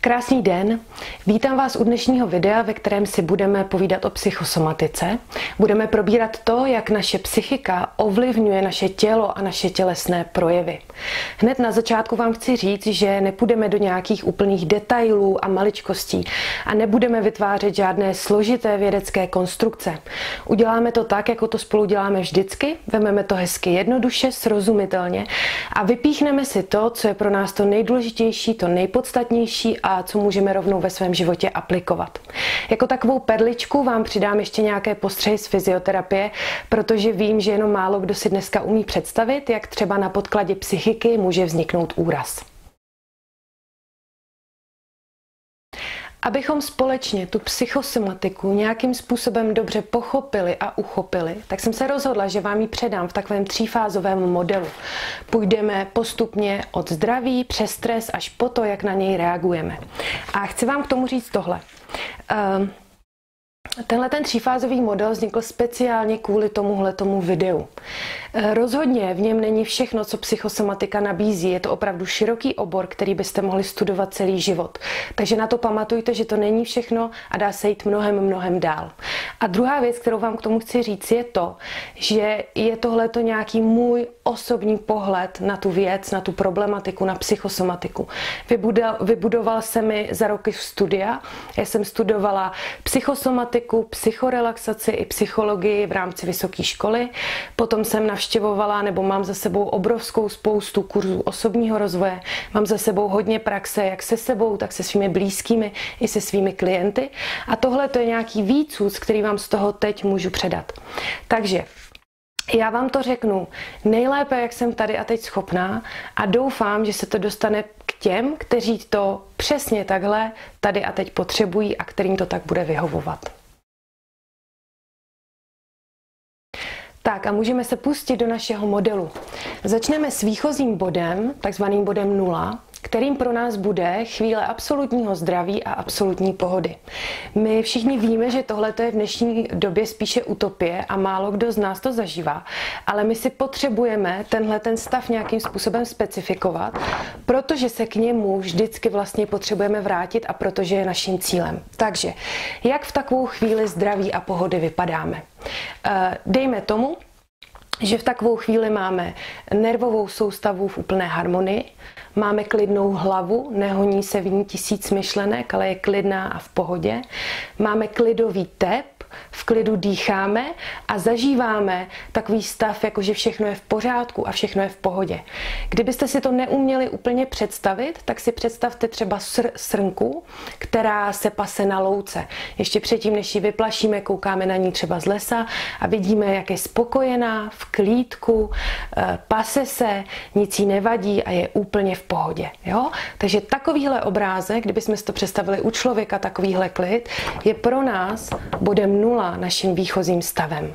Krásný den, vítám vás u dnešního videa, ve kterém si budeme povídat o psychosomatice. Budeme probírat to, jak naše psychika ovlivňuje naše tělo a naše tělesné projevy. Hned na začátku vám chci říct, že nepůjdeme do nějakých úplných detailů a maličkostí a nebudeme vytvářet žádné složité vědecké konstrukce. Uděláme to tak, jako to spolu děláme vždycky, vezmeme to hezky jednoduše, srozumitelně a vypíchneme si to, co je pro nás to nejdůležitější, to nejpodstatnější a co můžeme rovnou ve svém životě aplikovat. Jako takovou perličku vám přidám ještě nějaké postřehy z fyzioterapie, protože vím, že jenom málo kdo si dneska umí představit, jak třeba na podkladě psychiky může vzniknout úraz. Abychom společně tu psychosomatiku nějakým způsobem dobře pochopili a uchopili, tak jsem se rozhodla, že vám ji předám v takovém třífázovém modelu. Půjdeme postupně od zdraví přes stres až po to, jak na něj reagujeme. A chci vám k tomu říct tohle. Tenhle třífázový model vznikl speciálně kvůli tomuhletomu videu. Rozhodně v něm není všechno, co psychosomatika nabízí. Je to opravdu široký obor, který byste mohli studovat celý život. Takže na to pamatujte, že to není všechno a dá se jít mnohem dál. A druhá věc, kterou vám k tomu chci říct, je to, že je tohleto nějaký můj osobní pohled na tu věc, na tu problematiku, na psychosomatiku. Vybudoval se mi za roky studia. Já jsem studovala psychosomatiku, psychorelaxaci i psychologii v rámci vysoké školy. Potom jsem navštěvovala, nebo mám za sebou obrovskou spoustu kurzů osobního rozvoje. Mám za sebou hodně praxe, jak se sebou, tak se svými blízkými i se svými klienty. A tohle to je nějaký výcud, který vám z toho teď můžu předat. Takže já vám to řeknu nejlépe, jak jsem tady a teď schopná a doufám, že se to dostane k těm, kteří to přesně takhle tady a teď potřebují a kterým to tak bude vyhovovat. Tak a můžeme se pustit do našeho modelu. Začneme s výchozím bodem, takzvaným bodem 0, kterým pro nás bude chvíle absolutního zdraví a absolutní pohody. My všichni víme, že tohle je v dnešní době spíše utopie a málo kdo z nás to zažívá, ale my si potřebujeme ten stav nějakým způsobem specifikovat, protože se k němu vždycky vlastně potřebujeme vrátit a protože je naším cílem. Takže, jak v takovou chvíli zdraví a pohody vypadáme? Dejme tomu, že v takovou chvíli máme nervovou soustavu v úplné harmonii, máme klidnou hlavu, nehoní se v ní tisíc myšlenek, ale je klidná a v pohodě. Máme klidový tep, v klidu dýcháme a zažíváme takový stav, jako že všechno je v pořádku a všechno je v pohodě. Kdybyste si to neuměli úplně představit, tak si představte třeba srnku, která se pase na louce. Ještě předtím, než ji vyplašíme, koukáme na ní třeba z lesa a vidíme, jak je spokojená, v klídku, pase se, nic jí nevadí a je úplně v pohodě. Jo? Takže takovýhle obrázek, kdybychom si to představili u člověka, takovýhle klid, je pro nás bodem 0 naším výchozím stavem.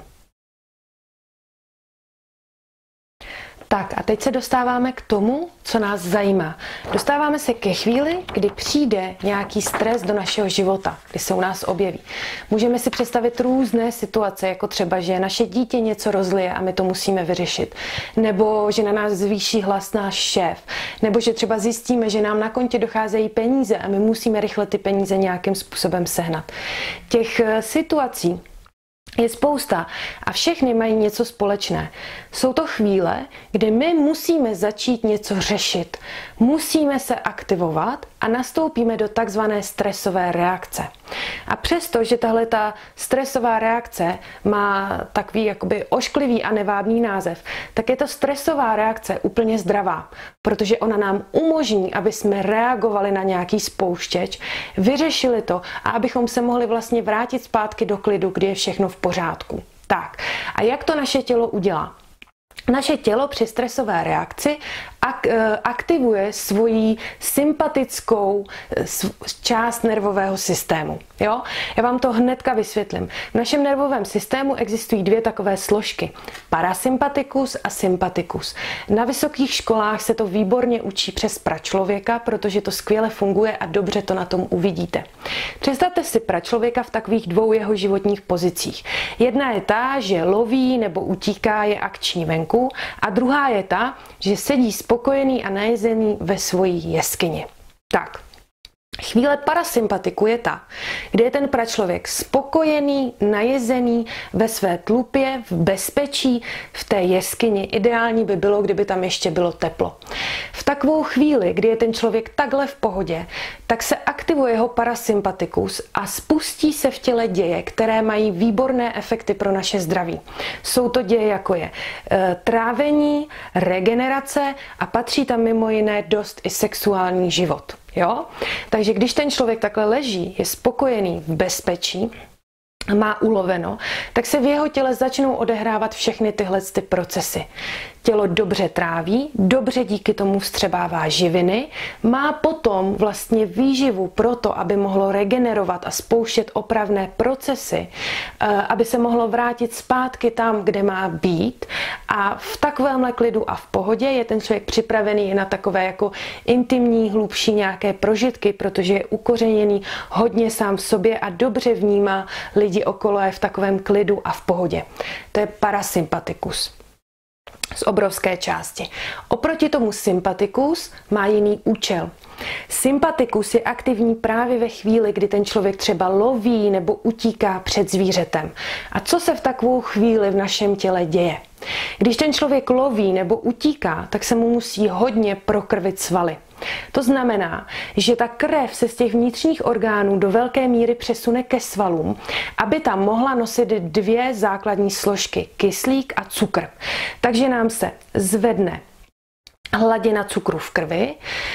Tak a teď se dostáváme k tomu, co nás zajímá. Dostáváme se ke chvíli, kdy přijde nějaký stres do našeho života, kdy se u nás objeví. Můžeme si představit různé situace, jako třeba, že naše dítě něco rozlije a my to musíme vyřešit. Nebo že na nás zvýší hlas náš šéf. Nebo že třeba zjistíme, že nám na kontě docházejí peníze a my musíme rychle ty peníze nějakým způsobem sehnat. Těch situací je spousta a všechny mají něco společné. Jsou to chvíle, kdy my musíme začít něco řešit. Musíme se aktivovat a nastoupíme do takzvané stresové reakce. A přesto, že tahle ta stresová reakce má takový jakoby ošklivý a nevábný název, tak je to stresová reakce úplně zdravá, protože ona nám umožní, aby jsme reagovali na nějaký spouštěč, vyřešili to a abychom se mohli vlastně vrátit zpátky do klidu, kdy je všechno v pořádku. Tak, a jak to naše tělo udělá? Naše tělo při stresové reakci aktivuje svoji sympatickou část nervového systému. Jo? Já vám to hnedka vysvětlím. V našem nervovém systému existují dvě takové složky. Parasympatikus a sympatikus. Na vysokých školách se to výborně učí přes pračlověka, protože to skvěle funguje a dobře to na tom uvidíte. Představte si pračlověka v takových dvou jeho životních pozicích. Jedna je ta, že loví nebo utíká, je akční venku, a druhá je ta, že sedí spokojený a najezený ve svojí jeskyni. Tak, Chvíle parasympatiku je ta, kde je ten pračlověk spokojený, najezený, ve své tlupě, v bezpečí, v té jeskyni. Ideální by bylo, kdyby tam ještě bylo teplo. V takovou chvíli, kdy je ten člověk takhle v pohodě, tak se aktivuje jeho parasympatikus a spustí se v těle děje, které mají výborné efekty pro naše zdraví. Jsou to děje, jako je trávení, regenerace a patří tam mimo jiné dost i sexuální život. Jo? Takže když ten člověk takhle leží, je spokojený, v bezpečí, má uloveno, tak se v jeho těle začnou odehrávat všechny tyhle procesy. Tělo dobře tráví, dobře díky tomu vstřebává živiny, má potom vlastně výživu pro to, aby mohlo regenerovat a spouštět opravné procesy, aby se mohlo vrátit zpátky tam, kde má být, a v takovémhle klidu a v pohodě je ten člověk připravený na takové jako intimní, hlubší nějaké prožitky, protože je ukořeněný hodně sám v sobě a dobře vnímá lidi okolo, je v takovém klidu a v pohodě. To je parasympatikus z obrovské části. Oproti tomu sympatikus má jiný účel. Sympatikus je aktivní právě ve chvíli, kdy ten člověk třeba loví nebo utíká před zvířetem. A co se v takovou chvíli v našem těle děje? Když ten člověk loví nebo utíká, tak se mu musí hodně prokrvit svaly. To znamená, že ta krev se z těch vnitřních orgánů do velké míry přesune ke svalům, aby tam mohla nosit dvě základní složky, kyslík a cukr. Takže nám se zvedne hladina cukru v krvi,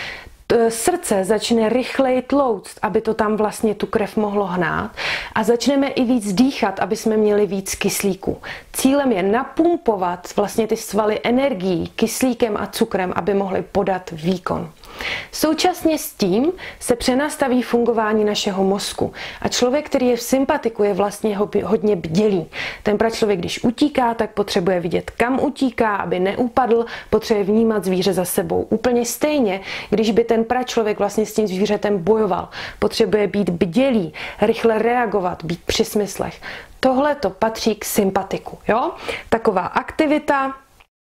srdce začne rychleji tlouct, aby to tam vlastně tu krev mohlo hnát, a začneme i víc dýchat, aby jsme měli víc kyslíku. Cílem je napumpovat vlastně ty svaly energií kyslíkem a cukrem, aby mohly podat výkon. Současně s tím se přenastaví fungování našeho mozku a člověk, který je v sympatiku, je vlastně hodně bdělý. Ten pračlověk, když utíká, tak potřebuje vidět, kam utíká, aby neupadl, potřebuje vnímat zvíře za sebou. Úplně stejně, když by ten pračlověk vlastně s tím zvířetem bojoval, potřebuje být bdělý, rychle reagovat, být při smyslech. Tohle to patří k sympatiku. Jo? Taková aktivita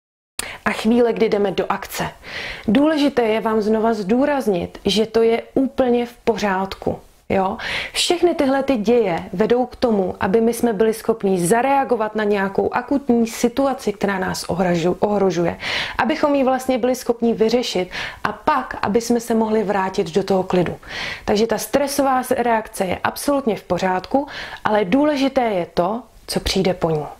a chvíle, kdy jdeme do akce. Důležité je vám znova zdůraznit, že to je úplně v pořádku. Jo? Všechny tyhle ty děje vedou k tomu, aby my jsme byli schopni zareagovat na nějakou akutní situaci, která nás ohrožuje, abychom ji vlastně byli schopni vyřešit a pak, aby jsme se mohli vrátit do toho klidu. Takže ta stresová reakce je absolutně v pořádku, ale důležité je to, co přijde po ní.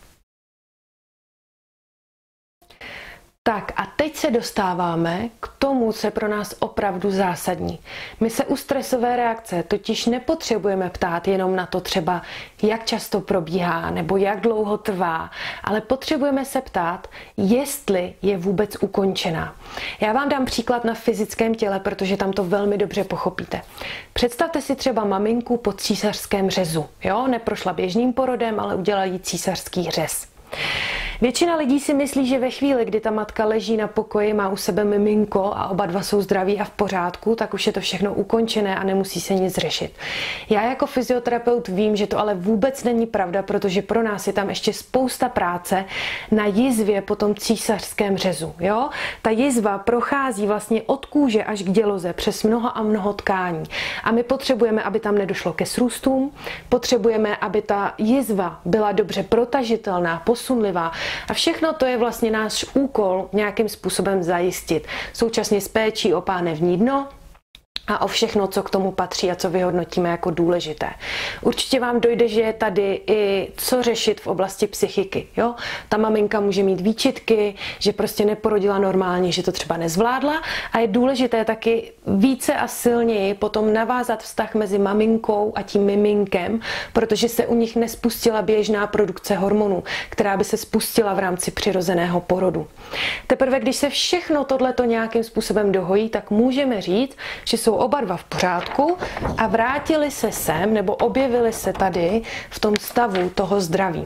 Tak a teď se dostáváme k tomu, co je pro nás opravdu zásadní. My se u stresové reakce totiž nepotřebujeme ptát jenom na to třeba, jak často probíhá nebo jak dlouho trvá, ale potřebujeme se ptát, jestli je vůbec ukončená. Já vám dám příklad na fyzickém těle, protože tam to velmi dobře pochopíte. Představte si třeba maminku po císařském řezu. Jo? Neprošla běžným porodem, ale udělala jí císařský řez. Většina lidí si myslí, že ve chvíli, kdy ta matka leží na pokoji, má u sebe miminko a oba dva jsou zdraví a v pořádku, tak už je to všechno ukončené a nemusí se nic řešit. Já jako fyzioterapeut vím, že to ale vůbec není pravda, protože pro nás je tam ještě spousta práce na jizvě po tom císařském řezu. Jo? Ta jizva prochází vlastně od kůže až k děloze přes mnoho a mnoho tkání. A my potřebujeme, aby tam nedošlo ke srůstům, potřebujeme, aby ta jizva byla dobře protažitelná, posunlivá. A všechno to je vlastně náš úkol nějakým způsobem zajistit. Současně s péčí o pánevní dno a o všechno, co k tomu patří a co vyhodnotíme jako důležité. Určitě vám dojde, že je tady i co řešit v oblasti psychiky. Jo? Ta maminka může mít výčitky, že prostě neporodila normálně, že to třeba nezvládla, a je důležité taky více a silněji potom navázat vztah mezi maminkou a tím miminkem, protože se u nich nespustila běžná produkce hormonů, která by se spustila v rámci přirozeného porodu. Teprve, když se všechno tohleto nějakým způsobem dohojí, tak můžeme říct, že jsou oba dva v pořádku a vrátili se sem nebo objevili se tady v tom stavu toho zdraví.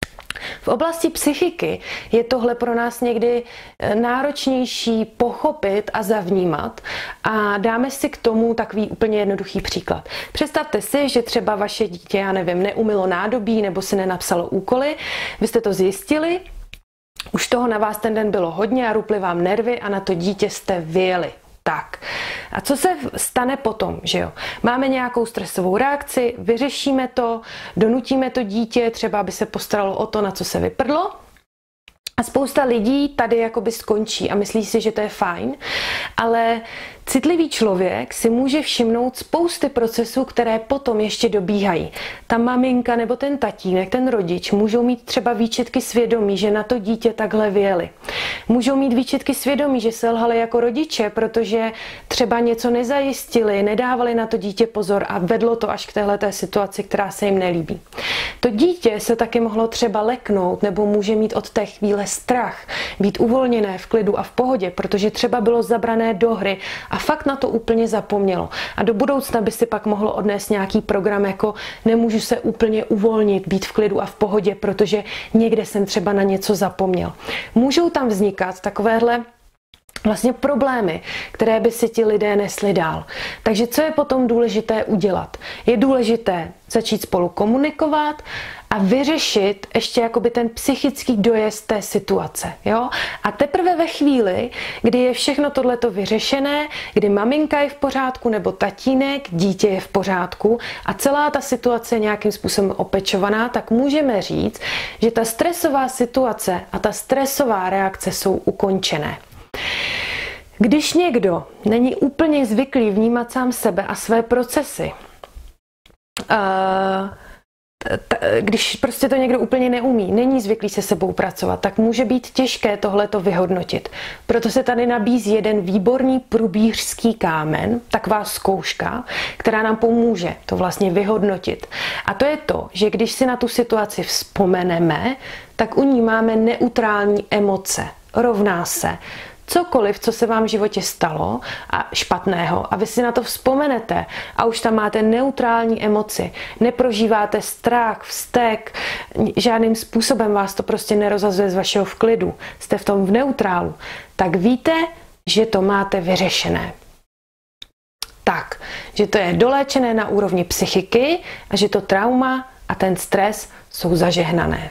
V oblasti psychiky je tohle pro nás někdy náročnější pochopit a zavnímat, a dáme si k tomu takový úplně jednoduchý příklad. Představte si, že třeba vaše dítě, já nevím, neumylo nádobí nebo si nenapsalo úkoly, vy jste to zjistili, už toho na vás ten den bylo hodně a ruply vám nervy a na to dítě jste vyjeli. Tak. A co se stane potom, že jo? Máme nějakou stresovou reakci, vyřešíme to, donutíme to dítě, třeba aby se postaralo o to, na co se vyprdlo. A spousta lidí tady jakoby skončí a myslí si, že to je fajn, ale citlivý člověk si může všimnout spousty procesů, které potom ještě dobíhají. Ta maminka nebo ten tatínek, ten rodič můžou mít třeba výčitky svědomí, že na to dítě takhle vyjeli. Můžou mít výčitky svědomí, že selhali jako rodiče, protože třeba něco nezajistili, nedávali na to dítě pozor a vedlo to až k téhleté situaci, která se jim nelíbí. To dítě se taky mohlo třeba leknout nebo může mít od té chvíle strach, být uvolněné v klidu a v pohodě, protože třeba bylo zabrané do hry a fakt na to úplně zapomnělo. A do budoucna by si pak mohlo odnést nějaký program jako nemůžu se úplně uvolnit, být v klidu a v pohodě, protože někde jsem třeba na něco zapomněl. Můžou tam vznikat takovéhle vlastně problémy, které by si ti lidé nesli dál. Takže co je potom důležité udělat? Je důležité začít spolu komunikovat a vyřešit ještě jakoby ten psychický dojezd té situace. Jo? A teprve ve chvíli, kdy je všechno tohleto vyřešené, kdy maminka je v pořádku nebo tatínek, dítě je v pořádku a celá ta situace je nějakým způsobem opečovaná, tak můžeme říct, že ta stresová situace a ta stresová reakce jsou ukončené. Když někdo není úplně zvyklý vnímat sám sebe a své procesy, když prostě to někdo úplně neumí, není zvyklý se sebou pracovat, tak může být těžké tohleto vyhodnotit. Proto se tady nabízí jeden výborný průbířský kámen, taková zkouška, která nám pomůže to vlastně vyhodnotit. A to je to, že když si na tu situaci vzpomeneme, tak u ní máme neutrální emoce. Rovná se cokoliv, co se vám v životě stalo a špatného a vy si na to vzpomenete a už tam máte neutrální emoci, neprožíváte strach, vztek, žádným způsobem vás to prostě nerozhazuje z vašeho vklidu, jste v tom v neutrálu, tak víte, že to máte vyřešené. Tak, že to je doléčené na úrovni psychiky a že to trauma a ten stres jsou zažehnané.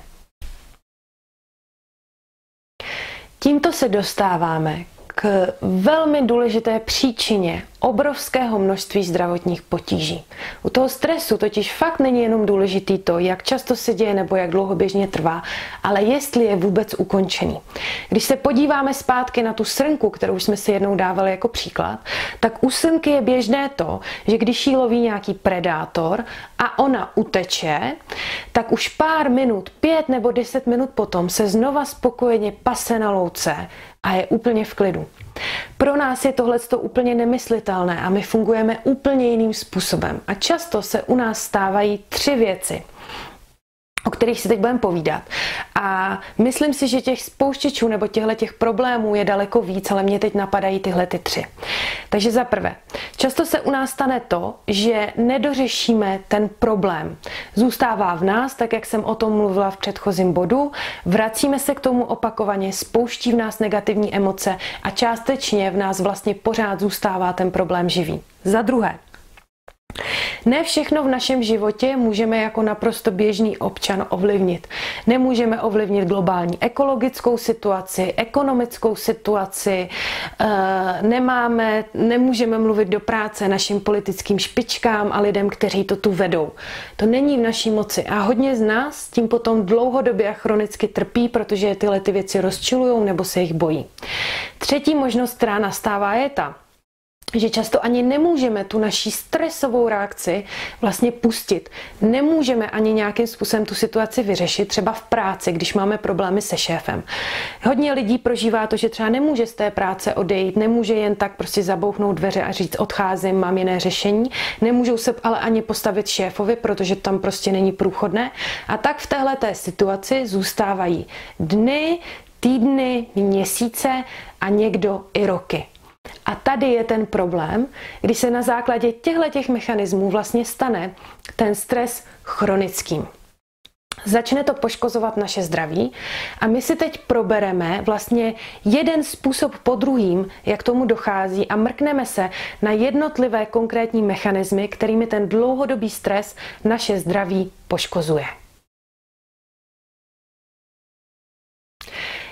Tímto se dostáváme k velmi důležité příčině obrovského množství zdravotních potíží. U toho stresu totiž fakt není jenom důležitý to, jak často se děje nebo jak dlouho běžně trvá, ale jestli je vůbec ukončený. Když se podíváme zpátky na tu srnku, kterou jsme si jednou dávali jako příklad, tak u srnky je běžné to, že když jí loví nějaký predátor a ona uteče, tak už pár minut, 5 nebo 10 minut potom se znova spokojeně pase na louce a je úplně v klidu. Pro nás je tohleto úplně nemyslitelné a my fungujeme úplně jiným způsobem. A často se u nás stávají 3 věci, o kterých si teď budeme povídat. A myslím si, že těch spouštěčů nebo těch problémů je daleko víc, ale mě teď napadají tyhle 3. Takže za prvé, často se u nás stane to, že nedořešíme ten problém. Zůstává v nás, tak jak jsem o tom mluvila v předchozím bodu, vracíme se k tomu opakovaně, spouští v nás negativní emoce a částečně v nás vlastně pořád zůstává ten problém živý. Za druhé, ne všechno v našem životě můžeme jako naprosto běžný občan ovlivnit. Nemůžeme ovlivnit globální ekologickou situaci, ekonomickou situaci, nemůžeme mluvit do práce našim politickým špičkám a lidem, kteří to tu vedou. To není v naší moci a hodně z nás tím potom dlouhodobě a chronicky trpí, protože tyhle ty věci rozčilujou nebo se jich bojí. Třetí možnost, která nastává, je ta, že často ani nemůžeme tu naší stresovou reakci vlastně pustit. Nemůžeme ani nějakým způsobem tu situaci vyřešit, třeba v práci, když máme problémy se šéfem. Hodně lidí prožívá to, že třeba nemůže z té práce odejít, nemůže jen tak prostě zabouchnout dveře a říct odcházím, mám jiné řešení. Nemůžou se ale ani postavit šéfovi, protože tam prostě není průchodné. A tak v téhleté situaci zůstávají dny, týdny, měsíce a někdo i roky. A tady je ten problém, když se na základě těchto mechanismů vlastně stane ten stres chronickým. Začne to poškozovat naše zdraví a my si teď probereme vlastně jeden způsob po druhým, jak tomu dochází a mrkneme se na jednotlivé konkrétní mechanismy, kterými ten dlouhodobý stres naše zdraví poškozuje.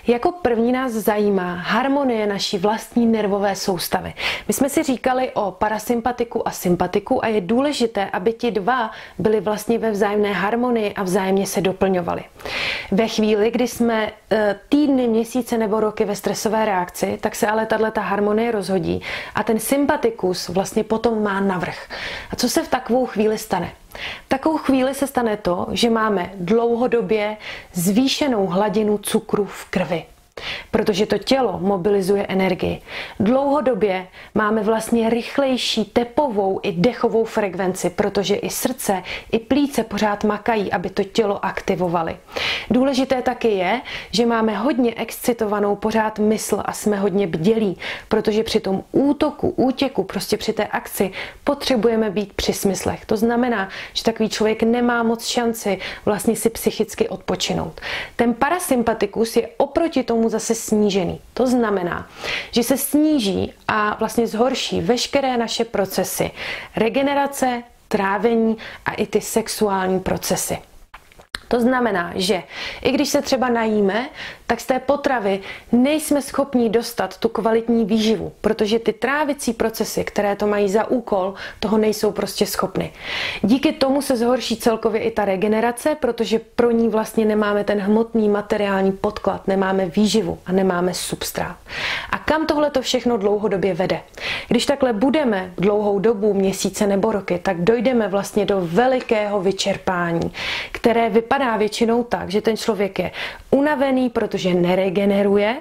Jako první nás zajímá harmonie naší vlastní nervové soustavy. My jsme si říkali o parasympatiku a sympatiku a je důležité, aby ti dva byli vlastně ve vzájemné harmonii a vzájemně se doplňovali. Ve chvíli, kdy jsme týdny, měsíce nebo roky ve stresové reakci, tak se ale tato harmonie rozhodí a ten sympatikus vlastně potom má navrch. A co se v takovou chvíli stane? V takovou chvíli se stane to, že máme dlouhodobě zvýšenou hladinu cukru v krvi. Protože to tělo mobilizuje energii. Dlouhodobě máme vlastně rychlejší tepovou i dechovou frekvenci, protože i srdce, i plíce pořád makají, aby to tělo aktivovaly. Důležité taky je, že máme hodně excitovanou pořád mysl a jsme hodně bdělí, protože při tom útěku, prostě při té akci potřebujeme být při smyslech. To znamená, že takový člověk nemá moc šanci vlastně si psychicky odpočinout. Ten parasympatikus je oproti tomu zase snížený. To znamená, že se sníží a vlastně zhorší veškeré naše procesy regenerace, trávení a i ty sexuální procesy. To znamená, že i když se třeba najíme, tak z té potravy nejsme schopni dostat tu kvalitní výživu, protože ty trávicí procesy, které to mají za úkol, toho nejsou prostě schopny. Díky tomu se zhorší celkově i ta regenerace, protože pro ní vlastně nemáme ten hmotný materiální podklad, nemáme výživu a nemáme substrát. A kam tohle to všechno dlouhodobě vede? Když takhle budeme dlouhou dobu, měsíce nebo roky, tak dojdeme vlastně do velikého vyčerpání, které vypadá většinou tak, že ten člověk je unavený, protože neregeneruje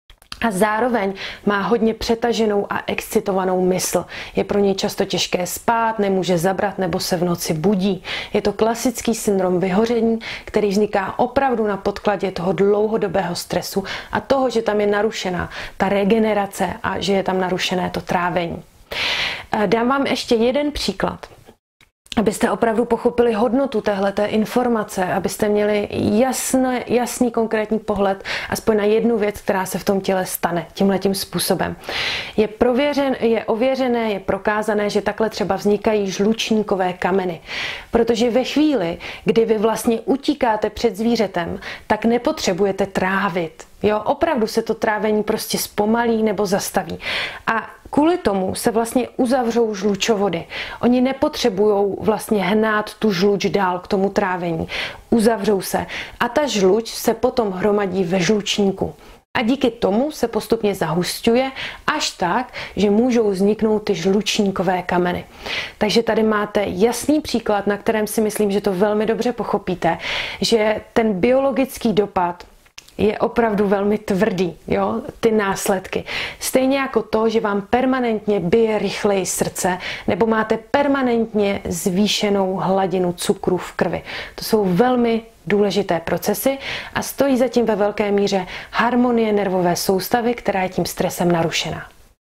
a zároveň má hodně přetaženou a excitovanou mysl. Je pro něj často těžké spát, nemůže zabrat nebo se v noci budí. Je to klasický syndrom vyhoření, který vzniká opravdu na podkladě toho dlouhodobého stresu a toho, že tam je narušená ta regenerace a že je tam narušené to trávení. Dám vám ještě jeden příklad, abyste opravdu pochopili hodnotu téhleté informace, abyste měli jasný konkrétní pohled aspoň na jednu věc, která se v tom těle stane tímhletím způsobem. Je ověřené, je prokázané, že takhle třeba vznikají žlučníkové kameny. Protože ve chvíli, kdy vy vlastně utíkáte před zvířetem, tak nepotřebujete trávit. Jo, opravdu se to trávení prostě zpomalí nebo zastaví. A kvůli tomu se vlastně uzavřou žlučovody. Oni nepotřebují vlastně hnát tu žluč dál k tomu trávení. Uzavřou se a ta žluč se potom hromadí ve žlučníku. A díky tomu se postupně zahusťuje až tak, že můžou vzniknout ty žlučníkové kameny. Takže tady máte jasný příklad, na kterém si myslím, že to velmi dobře pochopíte, že ten biologický dopad je opravdu velmi tvrdý, jo, ty následky. Stejně jako to, že vám permanentně bije rychleji srdce, nebo máte permanentně zvýšenou hladinu cukru v krvi. To jsou velmi důležité procesy a stojí zatím ve velké míře harmonie nervové soustavy, která je tím stresem narušená.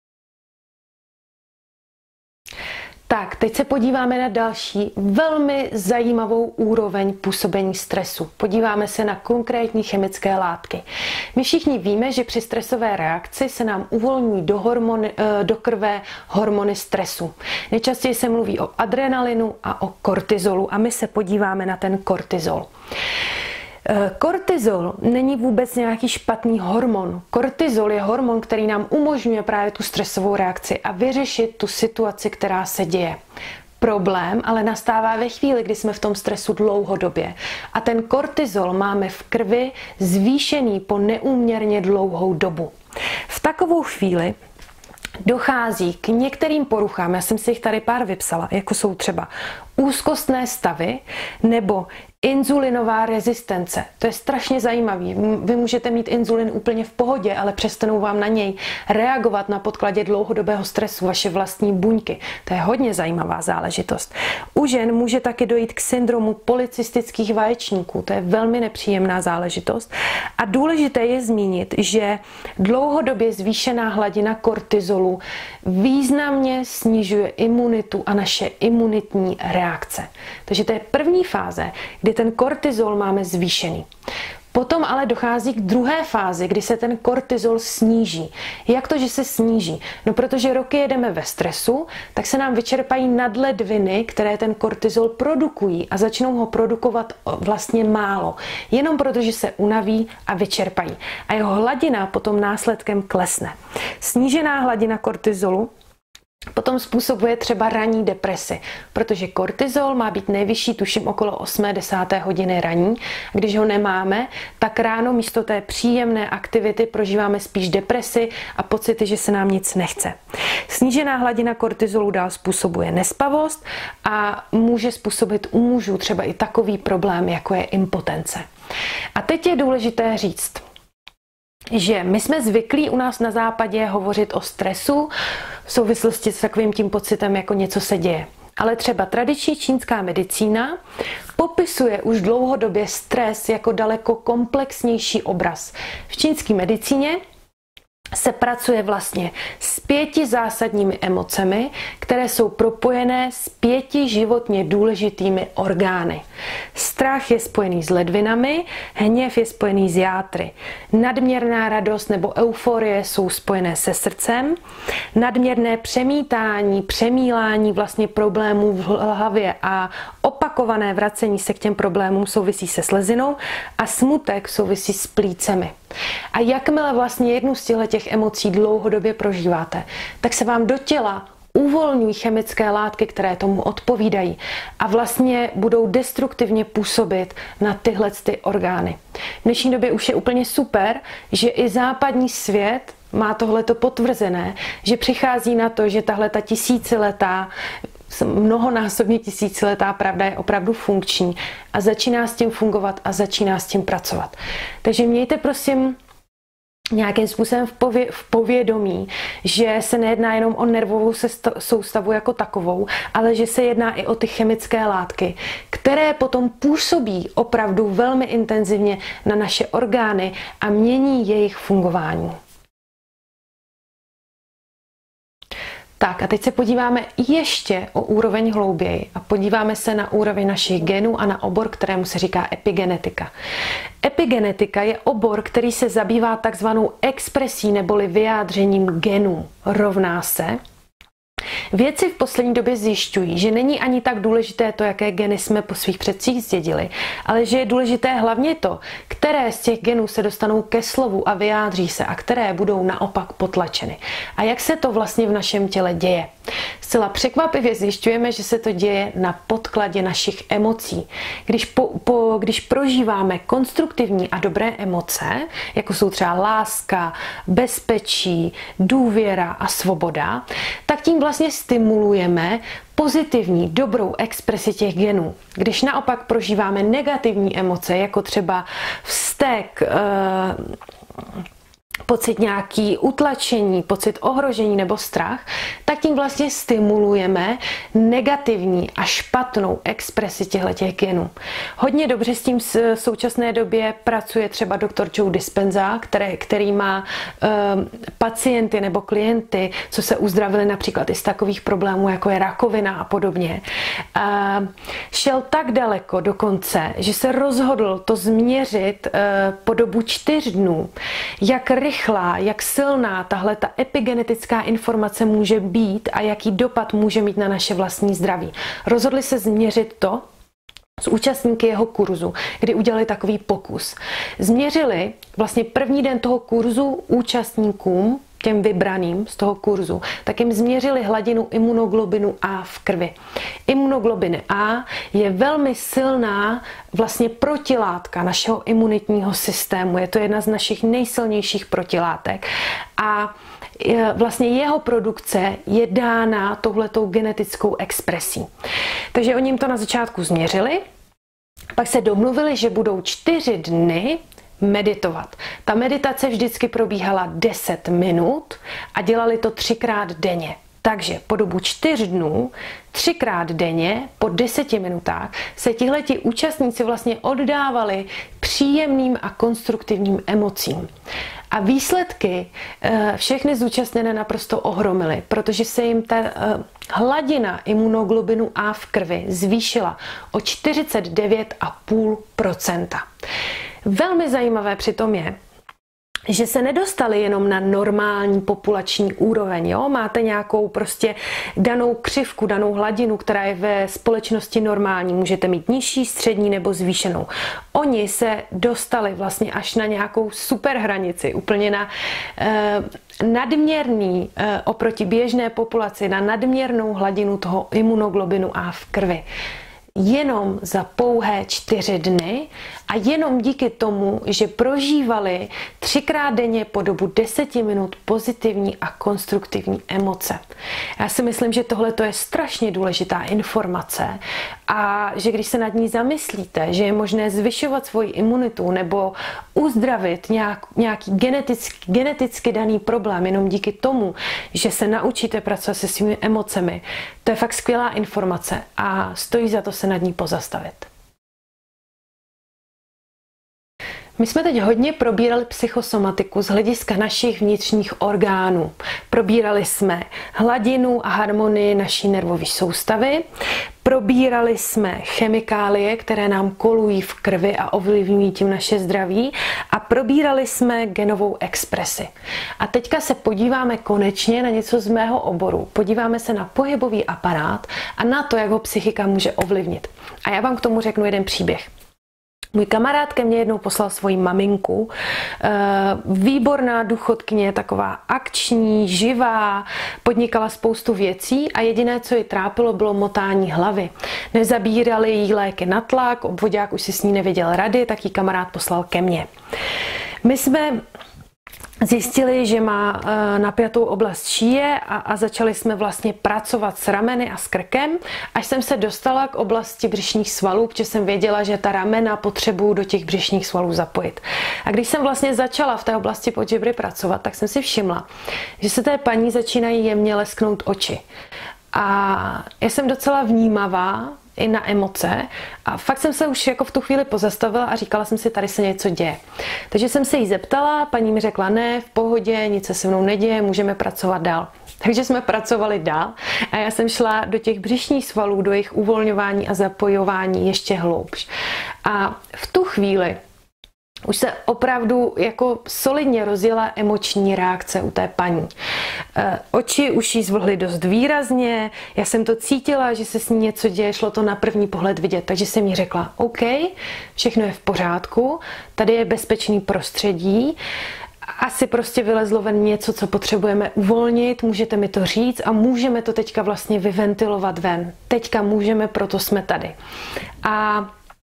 Tak, teď se podíváme na další velmi zajímavou úroveň působení stresu. Podíváme se na konkrétní chemické látky. My všichni víme, že při stresové reakci se nám uvolní do krve hormony stresu. Nejčastěji se mluví o adrenalinu a o kortizolu a my se podíváme na ten kortizol. Kortizol není vůbec nějaký špatný hormon. Kortizol je hormon, který nám umožňuje právě tu stresovou reakci a vyřešit tu situaci, která se děje. Problém ale nastává ve chvíli, kdy jsme v tom stresu dlouhodobě. A ten kortizol máme v krvi zvýšený po neúměrně dlouhou dobu. V takovou chvíli dochází k některým poruchám, já jsem si jich tady pár vypsala, jako jsou třeba úzkostné stavy nebo inzulinová rezistence. To je strašně zajímavý. Vy můžete mít inzulin úplně v pohodě, ale přestanou vám na něj reagovat na podkladě dlouhodobého stresu vaše vlastní buňky. To je hodně zajímavá záležitost. U žen může taky dojít k syndromu polycystických vaječníků. To je velmi nepříjemná záležitost. A důležité je zmínit, že dlouhodobě zvýšená hladina kortizolu významně snižuje imunitu a naše imunitní reakce. Takže to je první fáze, kdy ten kortizol máme zvýšený. Potom ale dochází k druhé fázi, kdy se ten kortizol sníží. Jak to, že se sníží? No protože roky jedeme ve stresu, tak se nám vyčerpají nadledviny, které ten kortizol produkují a začnou ho produkovat vlastně málo. Jenom protože se unaví a vyčerpají. A jeho hladina potom následkem klesne. Snížená hladina kortizolu potom způsobuje třeba ranní depresi, protože kortizol má být nejvyšší, tuším, okolo 8-10 hodiny raní. Když ho nemáme, tak ráno místo té příjemné aktivity prožíváme spíš depresi a pocity, že se nám nic nechce. Snížená hladina kortizolu dál způsobuje nespavost a může způsobit u mužů třeba i takový problém, jako je impotence. A teď je důležité říct, že my jsme zvyklí u nás na západě hovořit o stresu v souvislosti s takovým tím pocitem, jako něco se děje. Ale třeba tradiční čínská medicína popisuje už dlouhodobě stres jako daleko komplexnější obraz. V čínské medicíně se pracuje vlastně s 5 zásadními emocemi, které jsou propojené s 5 životně důležitými orgány. Strach je spojený s ledvinami, hněv je spojený s játry. Nadměrná radost nebo euforie jsou spojené se srdcem. Nadměrné přemítání, přemílání vlastně problémů v hlavě a opakované vracení se k těm problémům souvisí se slezinou a smutek souvisí s plícemi. A jakmile vlastně jednu z těch emocí dlouhodobě prožíváte, tak se vám do těla uvolňují chemické látky, které tomu odpovídají a vlastně budou destruktivně působit na tyhle orgány. V dnešní době už je úplně super, že i západní svět má tohleto potvrzené, že přichází na to, že tahleta tisíciletá, mnohonásobně tisíciletá pravda je opravdu funkční a začíná s tím fungovat a začíná s tím pracovat. Takže mějte prosím nějakým způsobem v povědomí, že se nejedná jenom o nervovou soustavu jako takovou, ale že se jedná i o ty chemické látky, které potom působí opravdu velmi intenzivně na naše orgány a mění jejich fungování. Tak a teď se podíváme ještě o úroveň hlouběji a podíváme se na úroveň našich genů a na obor, kterému se říká epigenetika. Epigenetika je obor, který se zabývá takzvanou expresí neboli vyjádřením genů. Rovná se. Vědci v poslední době zjišťují, že není ani tak důležité to, jaké geny jsme po svých předcích zdědili, ale že je důležité hlavně to, které z těch genů se dostanou ke slovu a vyjádří se a které budou naopak potlačeny. A jak se to vlastně v našem těle děje? Zcela překvapivě zjišťujeme, že se to děje na podkladě našich emocí. Když prožíváme konstruktivní a dobré emoce, jako jsou třeba láska, bezpečí, důvěra a svoboda, tak tím vlastně stimulujeme pozitivní, dobrou expresi těch genů. Když naopak prožíváme negativní emoce, jako třeba vztek, pocit nějaký utlačení, pocit ohrožení nebo strach, tak tím vlastně stimulujeme negativní a špatnou expresi těchto genů. Hodně dobře s tím v současné době pracuje třeba doktor Joe Dispenza, který má pacienty nebo klienty, co se uzdravili například i z takových problémů, jako je rakovina a podobně. Šel tak daleko dokonce, že se rozhodl to změřit po dobu 4 dnů, jak rychlá, jak silná tahle ta epigenetická informace může být a jaký dopad může mít na naše vlastní zdraví. Rozhodli se změřit to s účastníky jeho kurzu, kdy udělali takový pokus. Změřili vlastně první den toho kurzu účastníkům, těm vybraným z toho kurzu, tak jim změřili hladinu imunoglobinu A v krvi. Imunoglobin A je velmi silná vlastně protilátka našeho imunitního systému. Je to jedna z našich nejsilnějších protilátek. A vlastně jeho produkce je dána touhletou genetickou expresí. Takže oni jim to na začátku změřili, pak se domluvili, že budou 4 dny meditovat. Ta meditace vždycky probíhala 10 minut a dělali to 3krát denně. Takže po dobu 4 dnů, 3krát denně, po 10 minutách, se tihleti účastníci vlastně oddávali příjemným a konstruktivním emocím. A výsledky všechny zúčastněné naprosto ohromily, protože se jim ta hladina imunoglobinu A v krvi zvýšila o 49,5%. Velmi zajímavé přitom je, že se nedostali jenom na normální populační úroveň. Jo? Máte nějakou prostě danou křivku, danou hladinu, která je ve společnosti normální. Můžete mít nižší, střední nebo zvýšenou. Oni se dostali vlastně až na nějakou super hranici, úplně na nadměrný oproti běžné populaci, na nadměrnou hladinu toho imunoglobinu A v krvi. Jenom za pouhé 4 dny a jenom díky tomu, že prožívali 3krát denně po dobu 10 minut pozitivní a konstruktivní emoce. Já si myslím, že tohle je strašně důležitá informace a že když se nad ní zamyslíte, že je možné zvyšovat svoji imunitu nebo uzdravit nějaký geneticky daný problém jenom díky tomu, že se naučíte pracovat se svými emocemi, to je fakt skvělá informace a stojí za to se nad ní pozastavit. My jsme teď hodně probírali psychosomatiku z hlediska našich vnitřních orgánů. Probírali jsme hladinu a harmonii naší nervové soustavy, probírali jsme chemikálie, které nám kolují v krvi a ovlivňují tím naše zdraví a probírali jsme genovou expresi. A teďka se podíváme konečně na něco z mého oboru. Podíváme se na pohybový aparát a na to, jak ho psychika může ovlivnit. A já vám k tomu řeknu jeden příběh. Můj kamarád ke mně jednou poslal svoji maminku, výborná důchodkyně, taková akční, živá, podnikala spoustu věcí a jediné, co ji trápilo, bylo motání hlavy. Nezabírali jí léky na tlak, obvodák už si s ní nevěděl rady, tak jí kamarád poslal ke mně. My jsme zjistili, že má napjatou oblast šíje a začali jsme vlastně pracovat s rameny a s krkem, až jsem se dostala k oblasti břišních svalů, protože jsem věděla, že ta ramena potřebuju do těch břišních svalů zapojit. A když jsem vlastně začala v té oblasti pod žebry pracovat, tak jsem si všimla, že se té paní začínají jemně lesknout oči. A já jsem docela vnímavá i na emoce a fakt jsem se už jako v tu chvíli pozastavila a říkala jsem si, tady se něco děje. Takže jsem se jí zeptala, paní mi řekla, ne, v pohodě, nic se se mnou neděje, můžeme pracovat dál. Takže jsme pracovali dál a já jsem šla do těch břišních svalů, do jejich uvolňování a zapojování ještě hloubš. A v tu chvíli už se opravdu jako solidně rozjela emoční reakce u té paní. Oči už jí zvlhly dost výrazně, já jsem to cítila, že se s ní něco děje, šlo to na první pohled vidět, takže jsem jí řekla, OK, všechno je v pořádku, tady je bezpečný prostředí, asi prostě vylezlo ven něco, co potřebujeme uvolnit, můžete mi to říct a můžeme to teďka vlastně vyventilovat ven. Teďka můžeme, proto jsme tady. A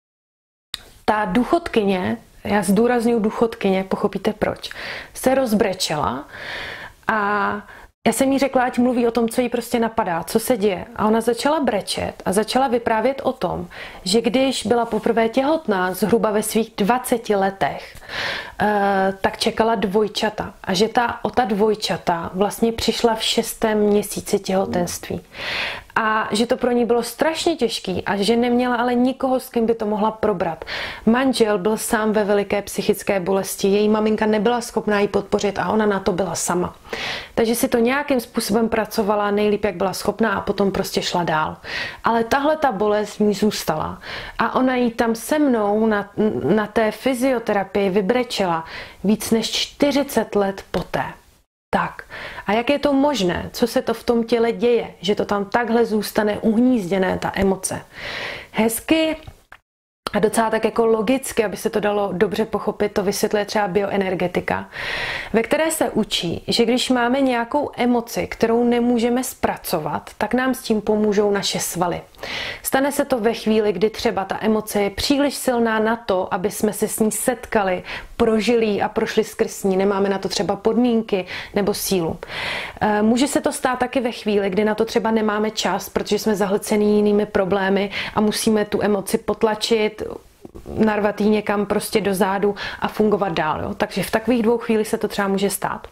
ta důchodkyně, já zdůrazňuji důchodkyně, pochopíte proč, se rozbrečela a já jsem jí řekla, ať mluví o tom, co jí prostě napadá, co se děje. A ona začala brečet a začala vyprávět o tom, že když byla poprvé těhotná, zhruba ve svých 20 letech, tak čekala dvojčata. A že o ta dvojčata vlastně přišla v 6. měsíci těhotenství. A že to pro ní bylo strašně těžký a že neměla ale nikoho, s kým by to mohla probrat. Manžel byl sám ve veliké psychické bolesti, její maminka nebyla schopná ji podpořit a ona na to byla sama. Takže si to nějakým způsobem pracovala nejlíp, jak byla schopná a potom prostě šla dál. Ale tahle ta bolest ní zůstala a ona jí tam se mnou na té fyzioterapii vybrečela víc než 40 let poté. Tak. A jak je to možné? Co se to v tom těle děje? Že to tam takhle zůstane uhnízděné, ta emoce. Hezky a docela tak jako logicky, aby se to dalo dobře pochopit, to vysvětluje třeba bioenergetika, ve které se učí, že když máme nějakou emoci, kterou nemůžeme zpracovat, tak nám s tím pomůžou naše svaly. Stane se to ve chvíli, kdy třeba ta emoce je příliš silná na to, aby jsme se s ní setkali, prožili a prošli skrz ní. Nemáme na to třeba podmínky nebo sílu. Může se to stát taky ve chvíli, kdy na to třeba nemáme čas, protože jsme zahlcení jinými problémy a musíme tu emoci potlačit, narvat ji někam prostě do zádu a fungovat dál. Jo? Takže v takových 2 chvílích se to třeba může stát.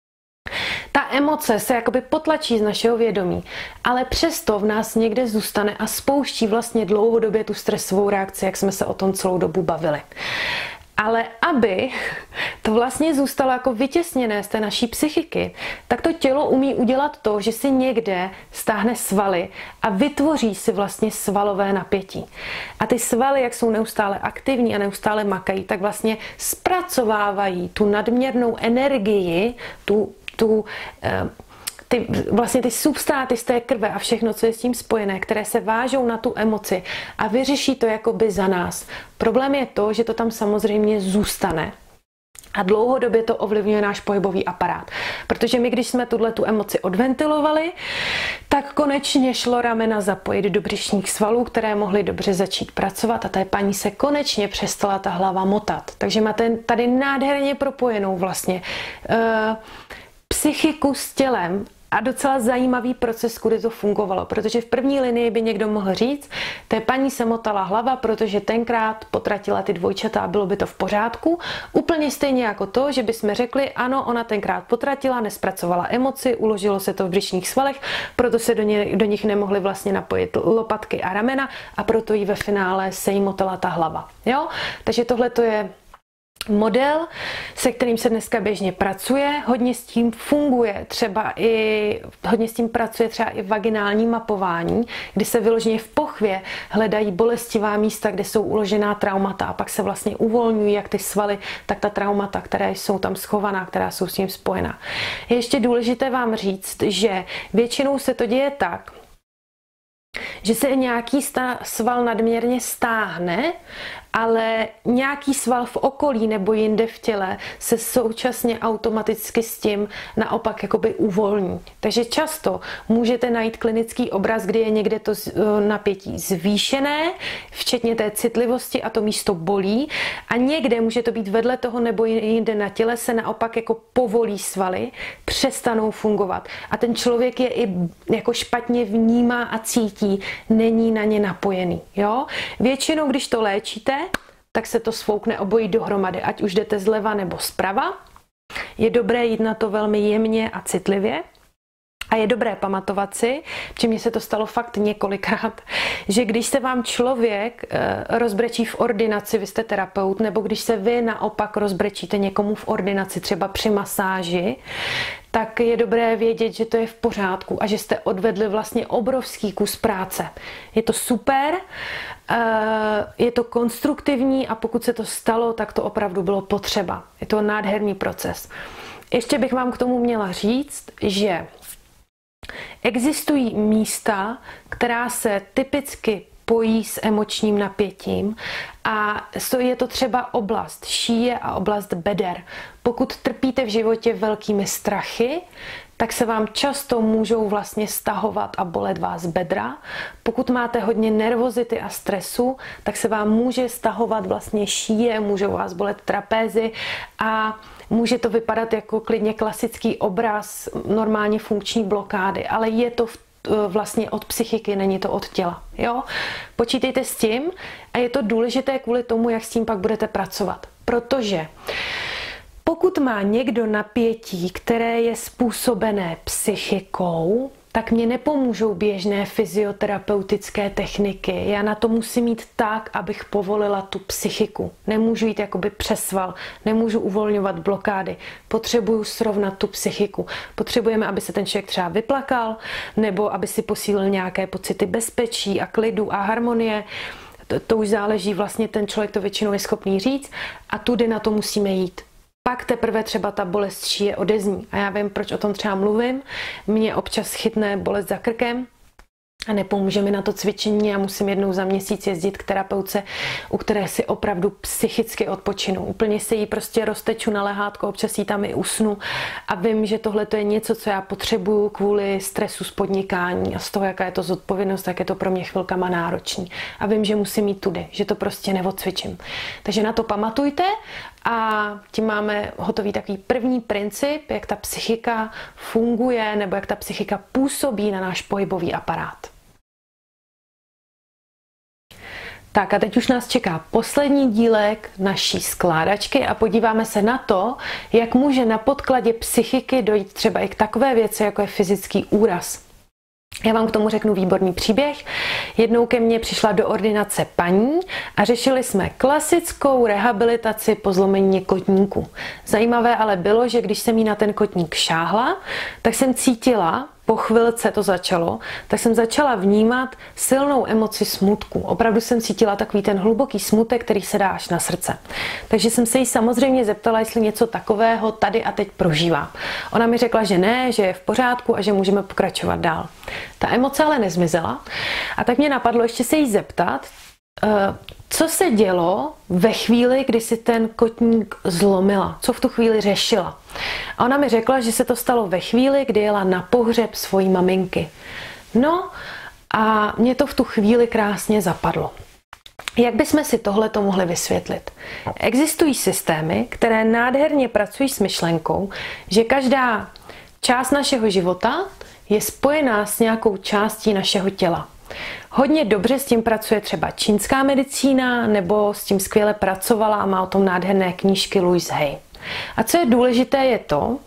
Ta emoce se jakoby potlačí z našeho vědomí, ale přesto v nás někde zůstane a spouští vlastně dlouhodobě tu stresovou reakci, jak jsme se o tom celou dobu bavili. Ale aby to vlastně zůstalo jako vytěsněné z té naší psychiky, tak to tělo umí udělat to, že si někde stáhne svaly a vytvoří si vlastně svalové napětí. A ty svaly, jak jsou neustále aktivní a neustále makají, tak vlastně zpracovávají tu nadměrnou energii, vlastně ty substráty z té krve a všechno, co je s tím spojené, které se vážou na tu emoci a vyřeší to jakoby za nás. Problém je to, že to tam samozřejmě zůstane. A dlouhodobě to ovlivňuje náš pohybový aparát. Protože my, když jsme tu emoci odventilovali, tak konečně šlo ramena zapojit do břišních svalů, které mohly dobře začít pracovat a té paní se konečně přestala ta hlava motat. Takže máte tady nádherně propojenou vlastně psychiku s tělem a docela zajímavý proces, kudy to fungovalo, protože v první linii by někdo mohl říct, té paní se motala hlava, protože tenkrát potratila ty dvojčata a bylo by to v pořádku. Úplně stejně jako to, že bychom řekli, ano, ona tenkrát potratila, nespracovala emoci, uložilo se to v břišních svalech, proto se do nich nemohly vlastně napojit lopatky a ramena a proto jí ve finále se jí motala ta hlava. Jo? Takže tohle to je model, se kterým se dneska běžně pracuje, hodně s tím pracuje třeba i vaginální mapování, kdy se vyloženě v pochvě hledají bolestivá místa, kde jsou uložená traumata a pak se vlastně uvolňují jak ty svaly, tak ta traumata, které jsou tam schovaná, která jsou s tím spojená. Je ještě důležité vám říct, že většinou se to děje tak, že se nějaký sval nadměrně stáhne, ale nějaký sval v okolí nebo jinde v těle se současně automaticky s tím naopak jakoby uvolní. Takže často můžete najít klinický obraz, kdy je někde to napětí zvýšené, včetně té citlivosti a to místo bolí a někde může to být vedle toho nebo jinde na těle se naopak jako povolí svaly, přestanou fungovat a ten člověk je i jako špatně vnímá a cítí, není na ně napojený. Jo? Většinou, když to léčíte, tak se to svoukne obojí dohromady, ať už jdete zleva nebo zprava. Je dobré jít na to velmi jemně a citlivě. A je dobré pamatovat si, že mně se to stalo fakt několikrát, že když se vám člověk rozbrečí v ordinaci, vy jste terapeut, nebo když se vy naopak rozbrečíte někomu v ordinaci, třeba při masáži, tak je dobré vědět, že to je v pořádku a že jste odvedli vlastně obrovský kus práce. Je to super, je to konstruktivní a pokud se to stalo, tak to opravdu bylo potřeba. Je to nádherný proces. Ještě bych vám k tomu měla říct, že existují místa, která se typicky pojí s emočním napětím a je to třeba oblast šíje a oblast beder. Pokud trpíte v životě velkými strachy, tak se vám často můžou vlastně stahovat a bolet vás bedra. Pokud máte hodně nervozity a stresu, tak se vám může stahovat vlastně šíje, můžou vás bolet trapézy a může to vypadat jako klidně klasický obraz normálně funkční blokády, ale je to vlastně od psychiky, není to od těla. Jo? Počítejte s tím a je to důležité kvůli tomu, jak s tím pak budete pracovat. Protože pokud má někdo napětí, které je způsobené psychikou, tak mě nepomůžou běžné fyzioterapeutické techniky. Já na to musím mít tak, abych povolila tu psychiku. Nemůžu jít jakoby přes sval, nemůžu uvolňovat blokády. Potřebuju srovnat tu psychiku. Potřebujeme, aby se ten člověk třeba vyplakal, nebo aby si posílil nějaké pocity bezpečí a klidu a harmonie. To už záleží, vlastně ten člověk to většinou je schopný říct a tudy na to musíme jít. Pak teprve třeba ta bolest šíje odezní. A já vím, proč o tom třeba mluvím. Mě občas chytne bolest za krkem a nepomůže mi na to cvičení. Já musím jednou za měsíc jezdit k terapeutce, u které si opravdu psychicky odpočinu. Úplně se jí prostě rozteču na lehátko, občas jí tam i usnu a vím, že tohle to je něco, co já potřebuju kvůli stresu z podnikání a z toho, jaká je to zodpovědnost, tak je to pro mě chvilkama náročný. A vím, že musím jít tudy, že to prostě neodcvičím. Takže na to pamatujte a tím máme hotový takový první princip, jak ta psychika funguje nebo jak ta psychika působí na náš pohybový aparát. Tak a teď už nás čeká poslední dílek naší skládačky a podíváme se na to, jak může na podkladě psychiky dojít třeba i k takové věci, jako je fyzický úraz. Já vám k tomu řeknu výborný příběh. Jednou ke mně přišla do ordinace paní a řešili jsme klasickou rehabilitaci po zlomení kotníku. Zajímavé ale bylo, že když jsem jí na ten kotník šáhla, tak jsem cítila, po chvilce to začalo, tak jsem začala vnímat silnou emoci smutku. Opravdu jsem cítila takový ten hluboký smutek, který se dá až na srdce. Takže jsem se jí samozřejmě zeptala, jestli něco takového tady a teď prožívá. Ona mi řekla, že ne, že je v pořádku a že můžeme pokračovat dál. Ta emoce ale nezmizela a tak mě napadlo ještě se jí zeptat, co se dělo ve chvíli, kdy si ten kotník zlomila? Co v tu chvíli řešila? A ona mi řekla, že se to stalo ve chvíli, kdy jela na pohřeb svojí maminky. No a mě to v tu chvíli krásně zapadlo. Jak bychom si tohleto mohli vysvětlit? Existují systémy, které nádherně pracují s myšlenkou, že každá část našeho života je spojená s nějakou částí našeho těla. Hodně dobře s tím pracuje třeba čínská medicína, nebo s tím skvěle pracovala a má o tom nádherné knížky Louise Hay. A co je důležité je to,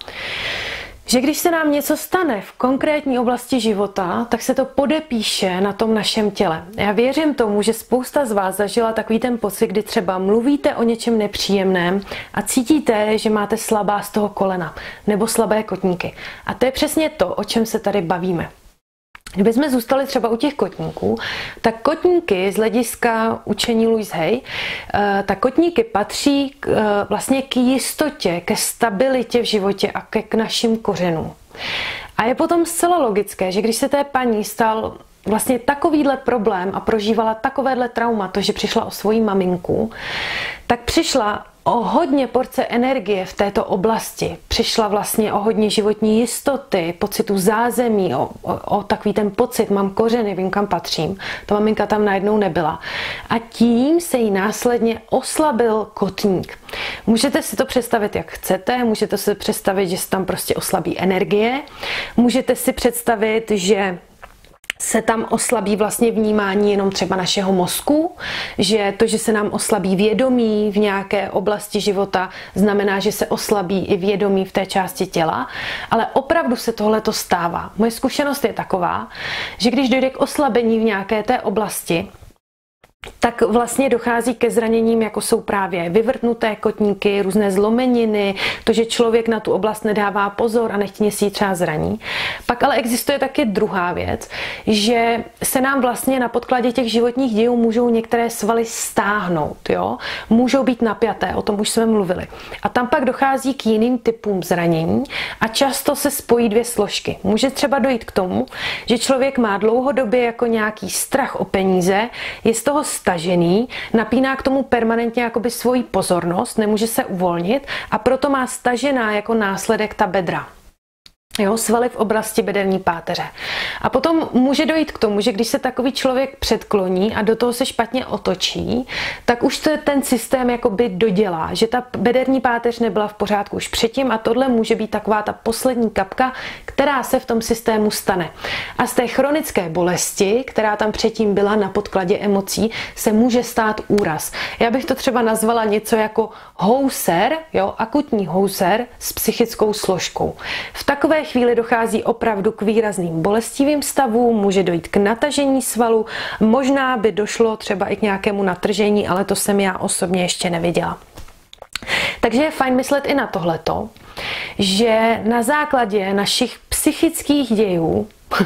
že když se nám něco stane v konkrétní oblasti života, tak se to podepíše na tom našem těle. Já věřím tomu, že spousta z vás zažila takový ten pocit, kdy třeba mluvíte o něčem nepříjemném a cítíte, že máte slabá z toho kolena nebo slabé kotníky. A to je přesně to, o čem se tady bavíme. Kdybychom zůstali třeba u těch kotníků, tak kotníky z hlediska učení Louise Hay, tak kotníky patří vlastně k jistotě, ke stabilitě v životě a k našim kořenům. A je potom zcela logické, že když se té paní stal vlastně takovýhle problém a prožívala takovéhle trauma, to, že přišla o svoji maminku, tak přišla o hodně porce energie v této oblasti. Přišla vlastně o hodně životní jistoty, pocitu zázemí, o takový ten pocit, mám kořeny, vím, kam patřím. Ta maminka tam najednou nebyla. A tím se jí následně oslabil kotník. Můžete si to představit, jak chcete, můžete si představit, že se tam prostě oslabí energie, můžete si představit, že se tam oslabí vlastně vnímání jenom třeba našeho mozku, že to, že se nám oslabí vědomí v nějaké oblasti života, znamená, že se oslabí i vědomí v té části těla, ale opravdu se tohleto stává. Moje zkušenost je taková, že když dojde k oslabení v nějaké té oblasti, tak vlastně dochází ke zraněním, jako jsou právě vyvrtnuté kotníky, různé zlomeniny, to, že člověk na tu oblast nedává pozor a nechtěně si ji třeba zraní. Pak ale existuje taky druhá věc, že se nám vlastně na podkladě těch životních dějů můžou některé svaly stáhnout, jo? Můžou být napjaté, o tom už jsme mluvili. A tam pak dochází k jiným typům zranění a často se spojí dvě složky. Může třeba dojít k tomu, že člověk má dlouhodobě jako nějaký strach o peníze, je z toho stažený, napíná k tomu permanentně jakoby svoji pozornost, nemůže se uvolnit a proto má stažená jako následek ta bedra. Jo, svaly v oblasti bederní páteře. A potom může dojít k tomu, že když se takový člověk předkloní a do toho se špatně otočí, tak už to ten systém jakoby dodělá, že ta bederní páteř nebyla v pořádku už předtím a tohle může být taková ta poslední kapka, která se v tom systému stane. A z té chronické bolesti, která tam předtím byla na podkladě emocí, se může stát úraz. Já bych to třeba nazvala něco jako houser, jo, akutní houser s psychickou složkou. V takové chvíli dochází opravdu k výrazným bolestivým stavům, může dojít k natažení svalu, možná by došlo třeba i k nějakému natržení, ale to jsem já osobně ještě neviděla. Takže je fajn myslet i na tohleto, že na základě našich psychických dějů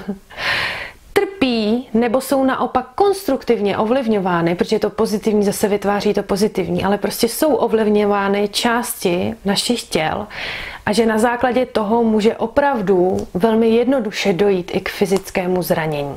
trpí nebo jsou naopak konstruktivně ovlivňovány, protože to pozitivní zase vytváří to pozitivní, ale prostě jsou ovlivňovány části našich těl a že na základě toho může opravdu velmi jednoduše dojít i k fyzickému zranění.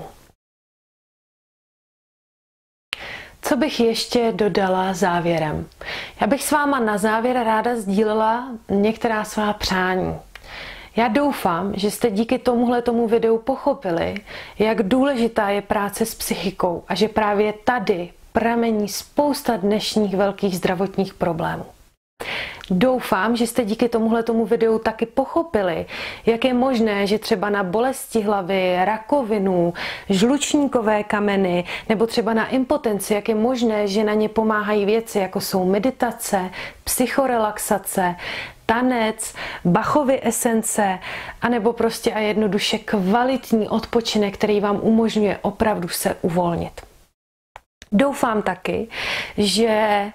Co bych ještě dodala závěrem? Já bych s váma na závěr ráda sdílela některá svá přání. Já doufám, že jste díky tomu videu pochopili, jak důležitá je práce s psychikou a že právě tady pramení spousta dnešních velkých zdravotních problémů. Doufám, že jste díky tomu videu taky pochopili, jak je možné, že třeba na bolesti hlavy, rakovinu, žlučníkové kameny nebo třeba na impotenci, jak je možné, že na ně pomáhají věci, jako jsou meditace, psychorelaxace, tanec, Bachovy esence, anebo prostě a jednoduše kvalitní odpočinek, který vám umožňuje opravdu se uvolnit. Doufám taky, že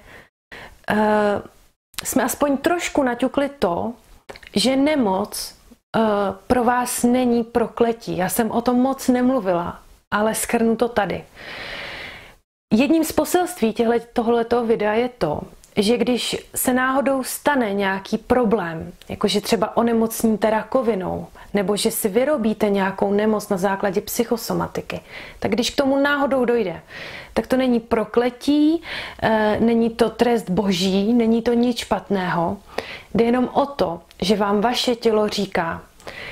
jsme aspoň trošku naťukli to, že nemoc pro vás není prokletí. Já jsem o tom moc nemluvila, ale shrnu to tady. Jedním z poselství tohletoho videa je to, že když se náhodou stane nějaký problém, jakože třeba onemocníte rakovinou, nebo že si vyrobíte nějakou nemoc na základě psychosomatiky, tak když k tomu náhodou dojde, tak to není prokletí, není to trest boží, není to nic špatného. Jde jenom o to, že vám vaše tělo říká,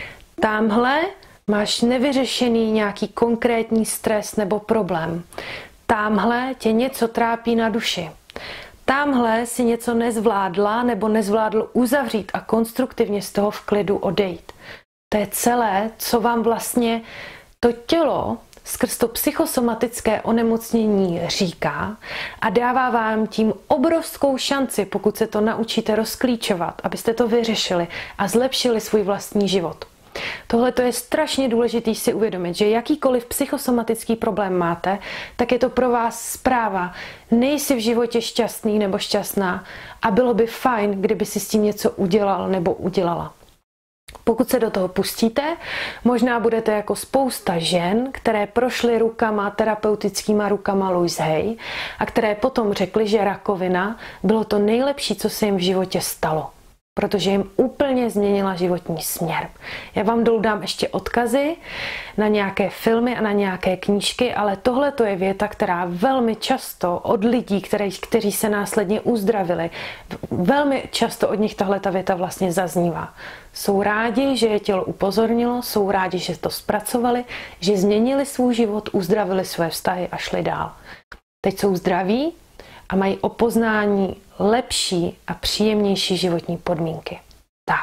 tamhle máš nevyřešený nějaký konkrétní stres nebo problém. Tamhle tě něco trápí na duši. Tamhle si něco nezvládla nebo nezvládl uzavřít a konstruktivně z toho v klidu odejít. To je celé, co vám vlastně to tělo skrz to psychosomatické onemocnění říká a dává vám tím obrovskou šanci, pokud se to naučíte rozklíčovat, abyste to vyřešili a zlepšili svůj vlastní život. Tohle to je strašně důležité si uvědomit, že jakýkoliv psychosomatický problém máte, tak je to pro vás zpráva. Nejsi v životě šťastný nebo šťastná a bylo by fajn, kdyby si s tím něco udělal nebo udělala. Pokud se do toho pustíte, možná budete jako spousta žen, které prošly terapeutickýma rukama Louise Hay a které potom řekly, že rakovina bylo to nejlepší, co se jim v životě stalo, protože jim úplně změnila životní směr. Já vám dolů dám ještě odkazy na nějaké filmy a na nějaké knížky, ale tohle to je věta, která velmi často od lidí, kteří se následně uzdravili, velmi často od nich tahle ta věta vlastně zaznívá. Jsou rádi, že je tělo upozornilo, jsou rádi, že to zpracovali, že změnili svůj život, uzdravili své vztahy a šli dál. Teď jsou zdraví a mají o poznání lepší a příjemnější životní podmínky. Tak.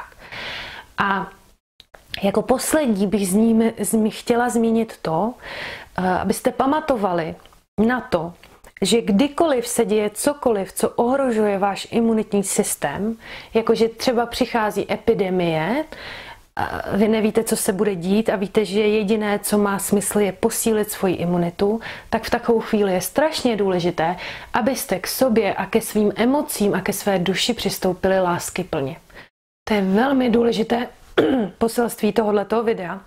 A jako poslední bych chtěla zmínit to, abyste pamatovali na to, že kdykoliv se děje cokoliv, co ohrožuje váš imunitní systém, jakože třeba přichází epidemie, vy nevíte, co se bude dít a víte, že jediné, co má smysl, je posílit svoji imunitu, tak v takovou chvíli je strašně důležité, abyste k sobě a ke svým emocím a ke své duši přistoupili láskyplně. To je velmi důležité poselství tohoto videa.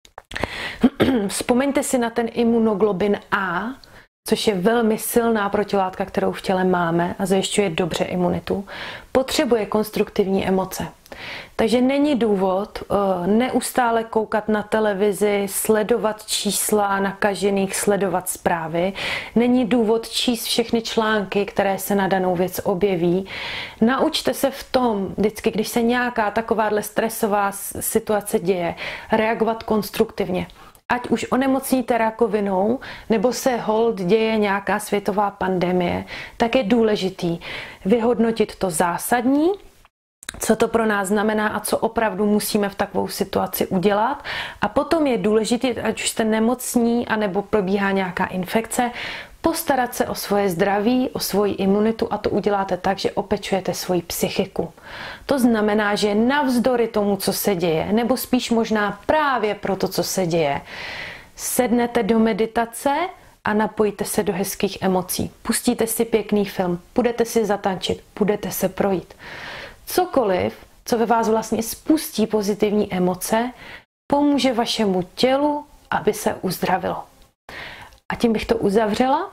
Vzpomeňte si na ten imunoglobin A, což je velmi silná protilátka, kterou v těle máme a zajišťuje dobře imunitu, potřebuje konstruktivní emoce. Takže není důvod neustále koukat na televizi, sledovat čísla nakažených, sledovat zprávy. Není důvod číst všechny články, které se na danou věc objeví. Naučte se v tom, vždycky, když se nějaká takováhle stresová situace děje, reagovat konstruktivně. Ať už onemocníte rakovinou, nebo se hold děje nějaká světová pandemie, tak je důležitý vyhodnotit to zásadní, co to pro nás znamená a co opravdu musíme v takovou situaci udělat. A potom je důležité, ať už jste nemocní, anebo probíhá nějaká infekce, postarat se o svoje zdraví, o svoji imunitu a to uděláte tak, že opečujete svoji psychiku. To znamená, že navzdory tomu, co se děje, nebo spíš možná právě pro to, co se děje, sednete do meditace a napojíte se do hezkých emocí. Pustíte si pěkný film, půjdete si zatančit, půjdete se projít. Cokoliv, co ve vás vlastně spustí pozitivní emoce, pomůže vašemu tělu, aby se uzdravilo. A tím bych to uzavřela,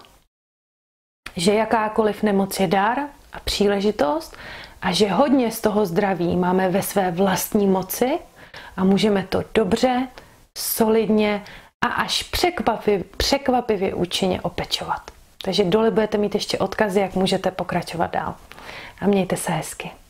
že jakákoliv nemoc je dar a příležitost a že hodně z toho zdraví máme ve své vlastní moci a můžeme to dobře, solidně a až překvapivě účinně opečovat. Takže dole budete mít ještě odkazy, jak můžete pokračovat dál. A mějte se hezky.